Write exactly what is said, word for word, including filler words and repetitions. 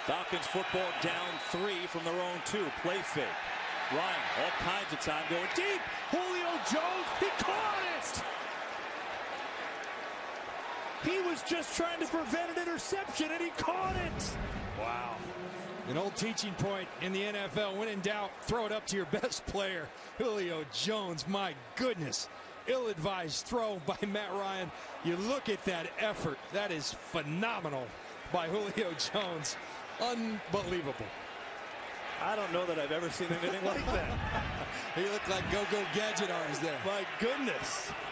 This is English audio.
Falcons football down three from their own two. Play fake. Ryan, all kinds of time going deep. Julio Jones, he caught it. He was just trying to prevent an interception, and he caught it. Wow. An old teaching point in the N F L. When in doubt, throw it up to your best player, Julio Jones. My goodness. Ill-advised throw by Matt Ryan. You look at that effort. That is phenomenal by Julio Jones. Unbelievable. I don't know that I've ever seen anything like that. He looked like go-go gadget arms there. My goodness.